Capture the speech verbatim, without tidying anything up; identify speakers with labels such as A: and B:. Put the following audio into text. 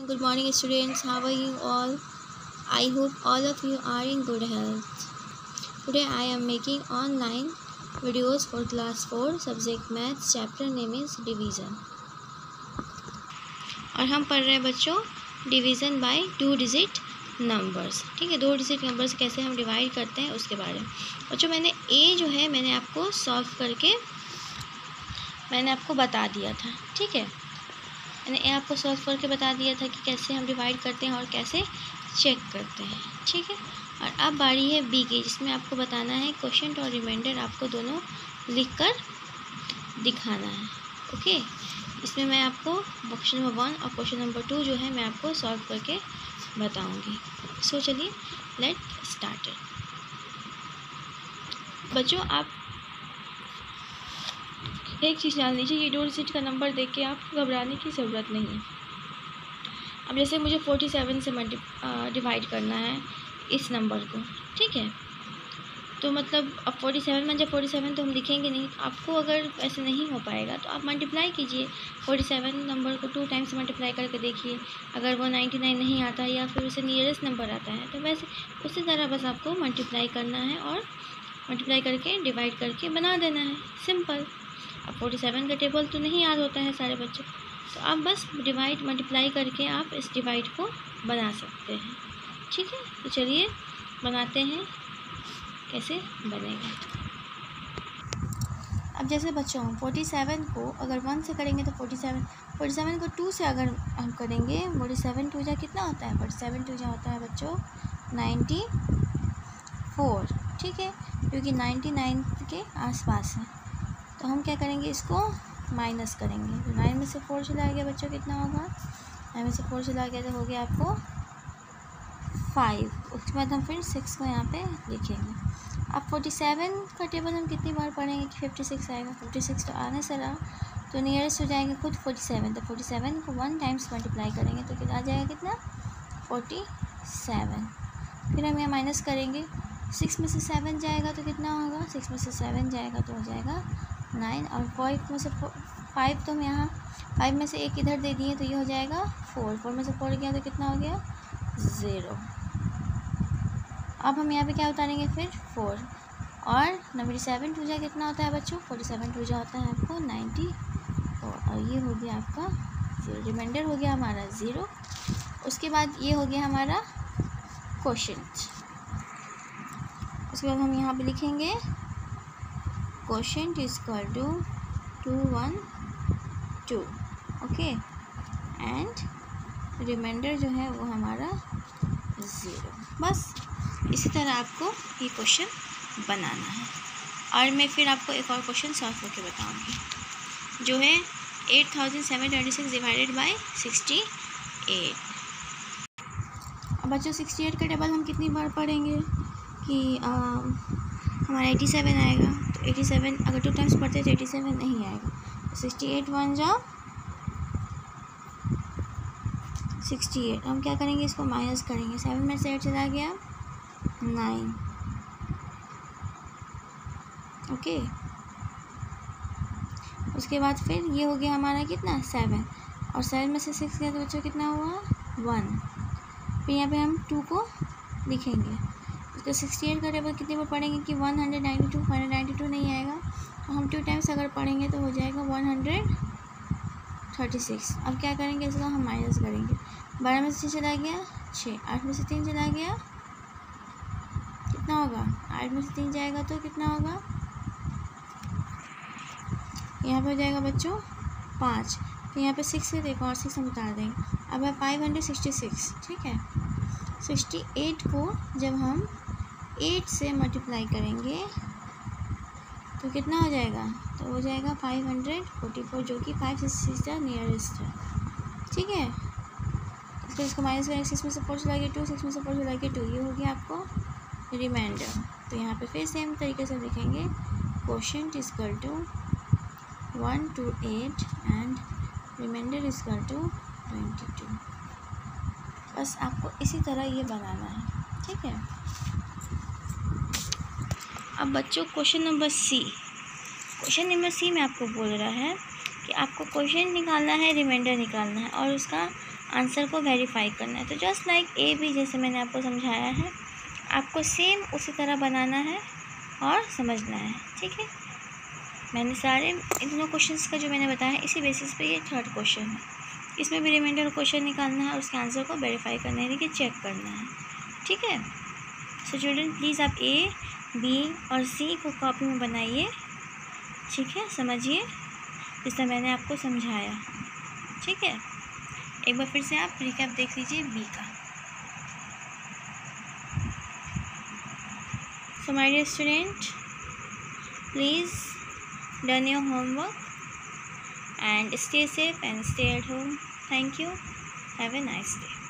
A: Good morning students, how are you all? I hope all of you are in good health. Today I am making online videos for class four subject maths, chapter name is division. और हम पढ़ रहे हैं बच्चों division by two digit numbers. ठीक है, दो digit numbers कैसे हम डिवाइड करते हैं उसके बारे में। बच्चों मैंने ए जो है मैंने आपको सॉल्व करके मैंने आपको बता दिया था। ठीक है, मैंने ए आपको सॉल्व करके बता दिया था कि कैसे हम डिवाइड करते हैं और कैसे चेक करते हैं। ठीक है, और अब बारी है बी की, जिसमें आपको बताना है क्वेश्चन और रिमाइंडर आपको दोनों लिखकर दिखाना है। ओके, इसमें मैं आपको क्वेश्चन नंबर वन और क्वेश्चन नंबर टू जो है मैं आपको सॉल्व करके बताऊंगी। सो चलिए लेट स्टार्ट। बच्चों आप एक चीज़ जान लीजिए, ये दो डिजिट का नंबर देख के आप घबराने की ज़रूरत नहीं है। अब जैसे मुझे फोर्टी सेवन से मल्टी डिवाइड करना है इस नंबर को। ठीक है, तो मतलब अब फोर्टी सेवन में जब फोर्टी सेवन तो हम लिखेंगे नहीं। आपको अगर ऐसे नहीं हो पाएगा तो आप मल्टीप्लाई कीजिए, फोर्टी सेवन नंबर को टू टाइम्स मल्टीप्लाई करके देखिए। अगर वो नाइन्टी नाइन नहीं आता है या फिर उसे नियरेस्ट नंबर आता है तो वैसे उसी तरह बस आपको मल्टीप्लाई करना है और मल्टीप्लाई करके डिवाइड करके बना देना है, सिंपल। अब फोर्टी सेवन का टेबल तो नहीं याद होता है सारे बच्चों, तो आप बस डिवाइड मल्टीप्लाई करके आप इस डिवाइड को बना सकते हैं। ठीक है, तो चलिए बनाते हैं कैसे बनेगा। अब जैसे बच्चों फोर्टी सेवन को अगर वन से करेंगे तो फोर्टी सेवन फोर्टी सेवन को टू से अगर हम करेंगे, फोर्टी सेवन टू जा कितना होता है, फोर्टी सेवन टू जा होता है बच्चों नाइन्टी फोर। ठीक है, क्योंकि नाइन्टी नाइन के आसपास है, तो हम क्या करेंगे, इसको माइनस करेंगे। तो नाइन में से फोर चला गया बच्चों, कितना होगा, नाइन में से फोर चला गया तो हो गया आपको फाइव। उसके बाद हम फिर सिक्स को यहाँ पे लिखेंगे। अब फोर्टी सेवन का टेबल हम कितनी बार पढ़ेंगे कि फिफ्टी सिक्स आएगा, फिफ्टी सिक्स तो आने से रहा, तो नियरेस्ट हो जाएगा खुद फोर्टी सेवन। तो फोर्टी सेवन को वन टाइम्स मल्टीप्लाई करेंगे तो कितना आ जाएगा, कितना, फोर्टी सेवन। फिर हम यहाँ माइनस करेंगे, सिक्स में से सेवन जाएगा तो कितना होगा, सिक्स में से सेवन जाएगा तो हो जाएगा नाइन, और फाइव में से फाइव तो हम यहाँ फाइव में से एक इधर दे दिए तो ये हो जाएगा फोर। फोर में से फोर गया तो कितना हो गया, ज़ीरो। अब हम यहाँ पे क्या उतारेंगे, फिर फोर, और नंबर सेवन टू जा कितना होता है बच्चों, फोर्टी सेवन टू जा होता है आपको नाइन्टी फोर, और ये हो गया आपका ज़ीरो। रिमाइंडर हो गया हमारा ज़ीरो। उसके बाद ये हो गया हमारा क्वेश्चन। उसके बाद हम यहाँ पे लिखेंगे question is equal to two one two. Okay, and reminder जो है वो हमारा ज़ीरो। बस इसी तरह आपको ये क्वेश्चन बनाना है, और मैं फिर आपको एक और क्वेश्चन सॉल्व करके बताऊंगी, जो है eight thousand seven twenty six divided by sixty eight. अब बच्चों सिक्सटी एट का टेबल हम कितनी बार पढ़ेंगे कि आ, हमारा एटी सेवन आएगा, तो एटी सेवन अगर टू टाइम्स पढ़ते हैं तो एटी सेवन नहीं आएगा, तो सिक्सटी एट वन जा सिक्सटी एट। हम क्या करेंगे, इसको माइनस करेंगे, सेवन में से एट चला गया नाइन। ओके, उसके बाद फिर ये हो गया हमारा कितना, सेवन, और सेवन में से सिक्स गया तो बच्चों कितना हुआ, वन। फिर यहाँ पे हम टू को लिखेंगे, तो सिक्सटी एट का टेबल कितनी बार पढ़ेंगे कि one hundred ninety two, one hundred ninety two नहीं आएगा, तो हम टू टाइम्स अगर पढ़ेंगे तो हो जाएगा वन हंड्रेड थर्टी सिक्स। अब क्या करेंगे, इसको हम माइनस करेंगे, बारह में से चला गया छः, आठ में से तीन चला गया कितना होगा, आठ में से तीन जाएगा तो कितना होगा, यहाँ पे हो जाएगा बच्चों पाँच। तो यहाँ पे सिक्स से देखो और सिक्स हम उतार देंगे, अब है फाइव हंड्रेड सिक्सटी सिक्स। ठीक है, सिक्सटी एट को जब हम एट से मल्टीप्लाई करेंगे तो कितना हो जाएगा, तो हो जाएगा फाइव हंड्रेड फोर्टी फोर, जो कि फाइव सिक्स का नियरेस्ट है। ठीक है, फिर इसको माइनस करेंगे, सिक्स में से फोर चला गया टू, सिक्स में से फोर चला गया टू, ये हो गया आपको रिमाइंडर। तो यहाँ पे फिर सेम तरीके से लिखेंगे question is equal to one two eight and reminder is equal to twenty two. बस आपको इसी तरह ये बनाना है। ठीक है, अब बच्चों question number C, question number C में आपको बोल रहा है कि आपको क्वेश्चन निकालना है, रिमाइंडर निकालना है और उसका आंसर को वेरीफाई करना है। तो जस्ट लाइक ए बी, जैसे मैंने आपको समझाया है, आपको सेम उसी तरह बनाना है और समझना है। ठीक है, मैंने सारे इन दोनों क्वेश्चंस का जो मैंने बताया इसी बेसिस पे ये थर्ड क्वेश्चन है। इसमें भी रिमाइंडर क्वेश्चन निकालना है और उसके आंसर को वेरीफाई करना है, कि चेक करना है। ठीक है, सो चिल्ड्रन प्लीज़ आप ए बी और सी को कॉपी में बनाइए। ठीक है, समझिए जिससे मैंने आपको समझाया। ठीक है, एक बार फिर से आप रिकैप देख लीजिए बी का। So my dear student, please done your homework and stay safe and stay at home. Thank you. Have a nice day.